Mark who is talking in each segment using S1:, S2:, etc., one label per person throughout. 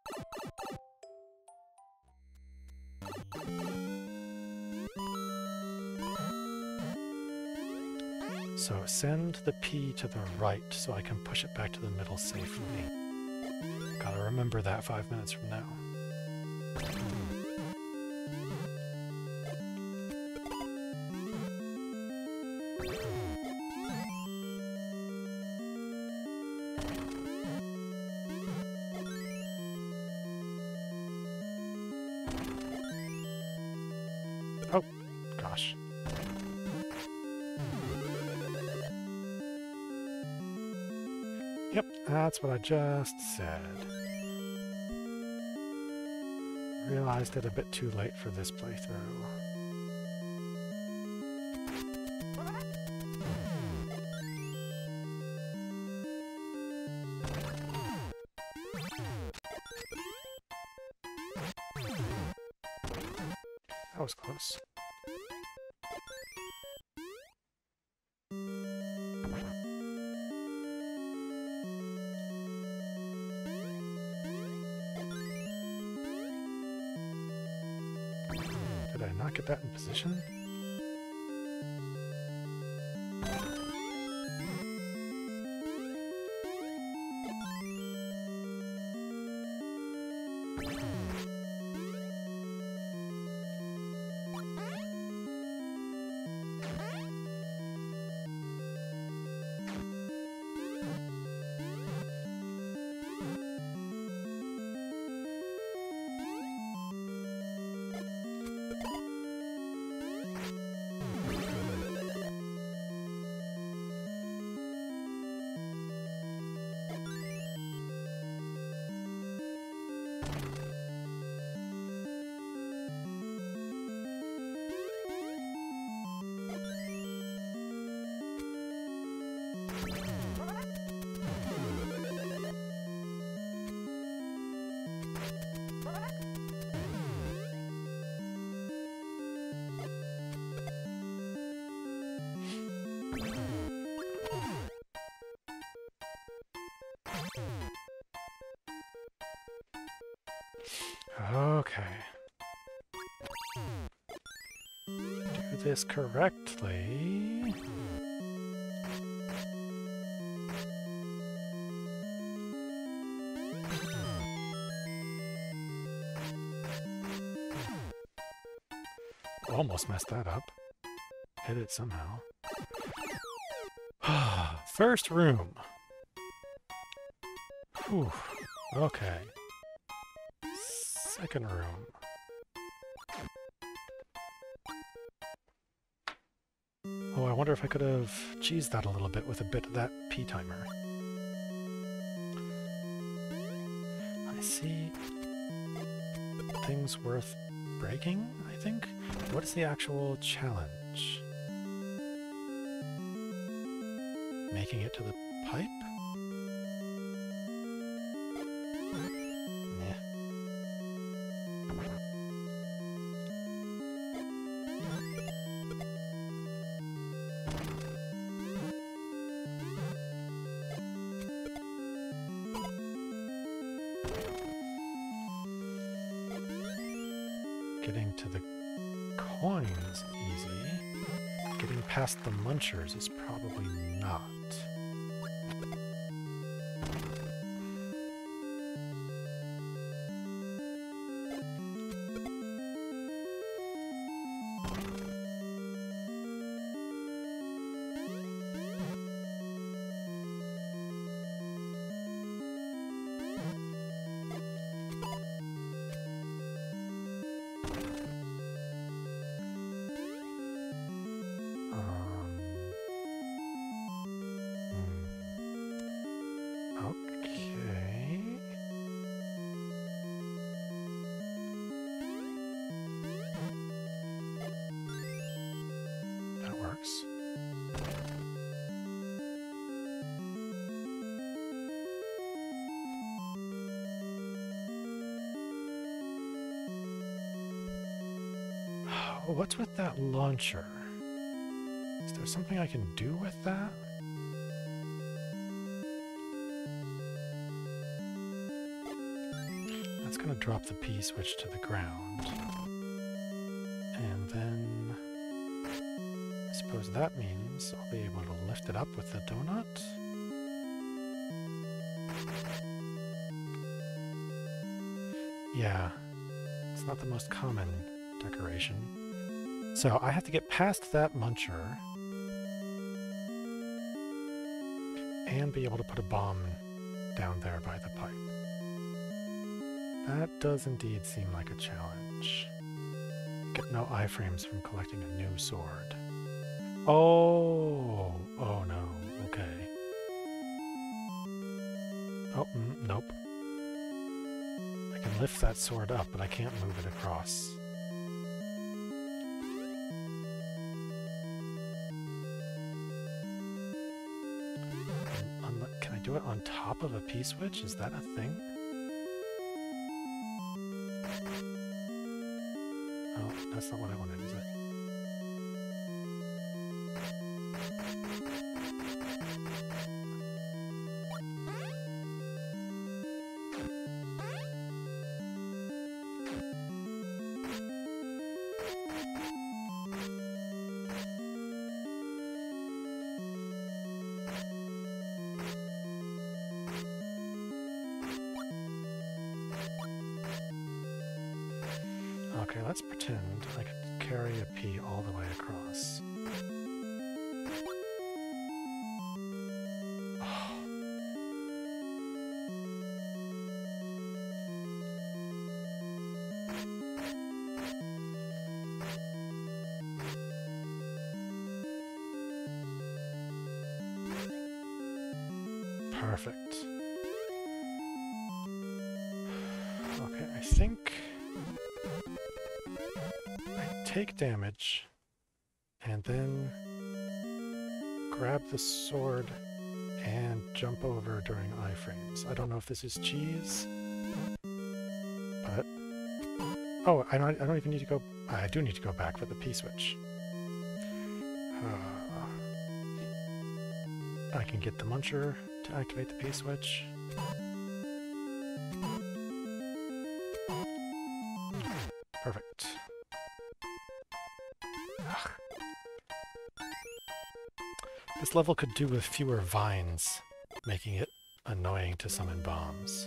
S1: So send the P to the right so I can push it back to the middle safely. Gotta remember that 5 minutes from now. Oh, gosh. Yep, that's what I just said. Realized it a bit too late for this playthrough. That was close. Did I not get that in position? Okay. Do this correctly. Almost messed that up. Hit it somehow. First room. Whew. Okay. Second room. Oh, I wonder if I could have cheesed that a little bit with a bit of that P timer. I see things worth breaking, I think. What is the actual challenge? Making it to the pipe? Getting to the coins easy. Getting past the munchers is probably not. Oh, what's with that launcher? Is there something I can do with that? going to drop the P-switch to the ground. And then I suppose that means I'll be able to lift it up with the donut. Yeah, it's not the most common decoration. So I have to get past that muncher and be able to put a bomb down there by the pipe. That does indeed seem like a challenge. Get no iframes from collecting a new sword. Oh! Oh no, okay. Oh, nope. I can lift that sword up, but I can't move it across. Can I do it on top of a P-switch? Is that a thing? Oh, that's not what I wanted, is it? Okay, let's pretend I could carry a P all the way across. Oh. Perfect. Okay, I think take damage, and then grab the sword and jump over during iframes. I don't know if this is cheese, but... Oh, I don't even need to go... I do need to go back for the P-switch. I can get the muncher to activate the P-switch. Perfect. This level could do with fewer vines, making it annoying to summon bombs.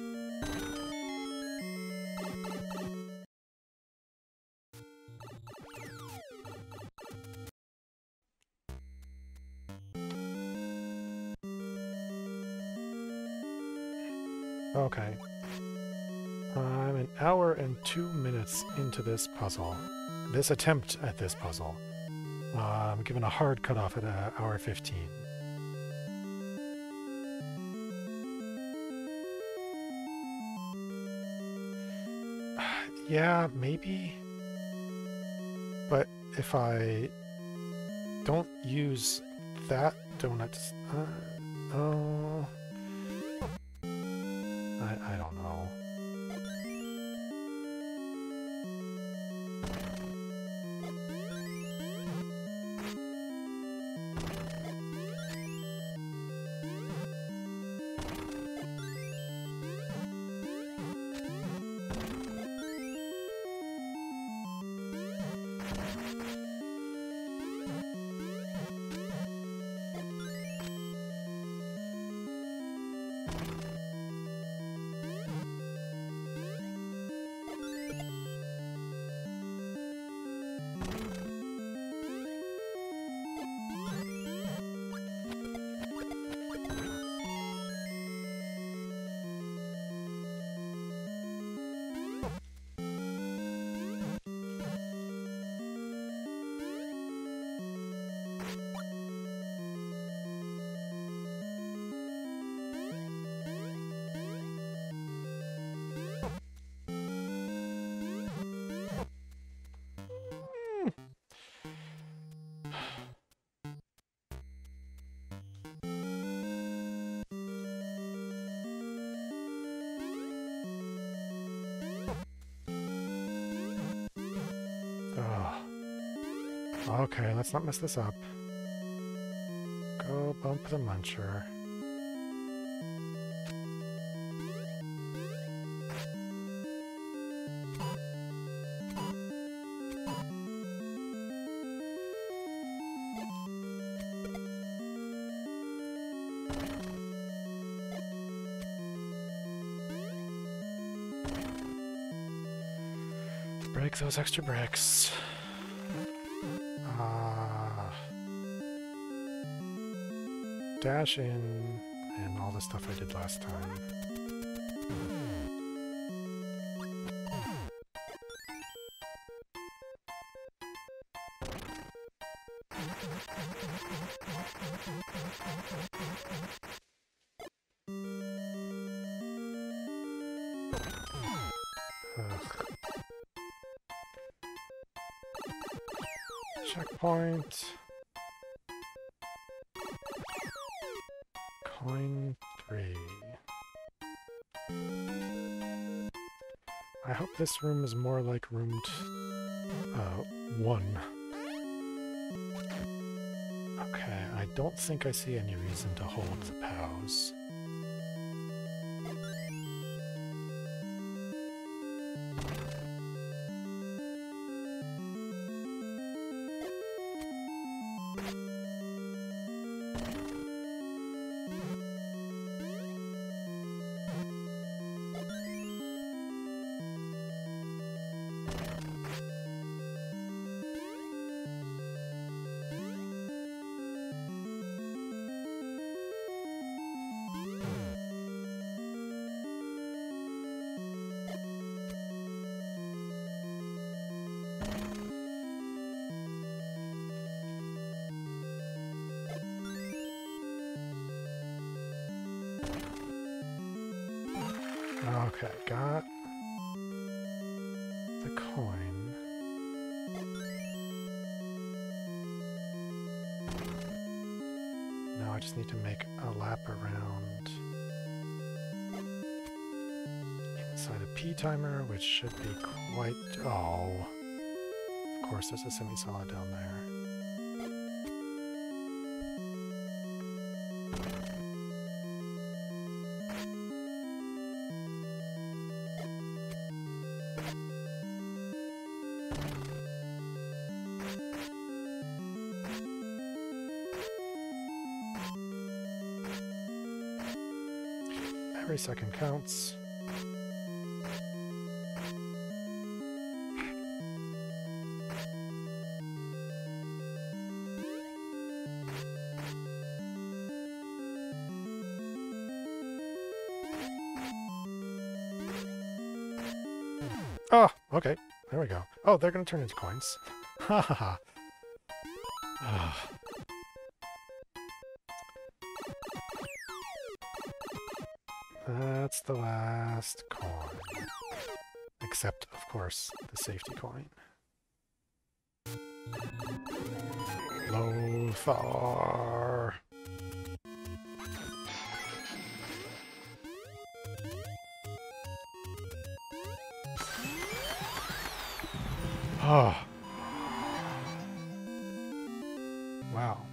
S1: Okay. I'm an hour and 2 minutes into this puzzle. This attempt at this puzzle. I'm given a hard cutoff at hour 15. Yeah, maybe. But if I don't use that donut... oh... I don't know. Okay, let's not mess this up. Go bump the muncher. Take those extra bricks. Dash in, and all the stuff I did last time. Checkpoint. Coin 3. I hope this room is more like room 1. Okay, I don't think I see any reason to hold the POWs. Okay, got the coin. Now I just need to make a lap around inside a P timer, which should be quite... Oh, of course there's a semi-solid down there. Every second counts. Oh, okay. There we go. Oh, they're going to turn into coins. Ha ha ha. That's the last coin. Except, of course, the safety coin. Lothar. Oh. Wow.